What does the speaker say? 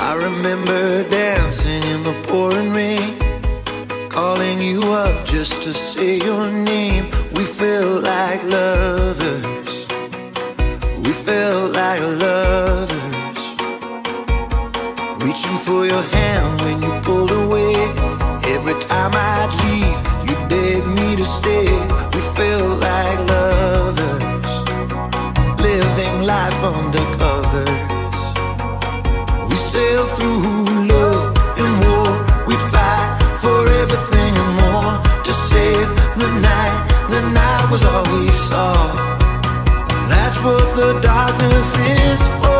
I remember dancing in the pouring rain, calling you up just to say your name. We felt like lovers, we felt like lovers, reaching for your hand when you pulled away. Every time I'd leave, you begged me to stay. We felt like lovers, living life undercover. We sailed through love and war. We'd fight for everything and more to save the night. The night was all we saw. That's what the darkness is for.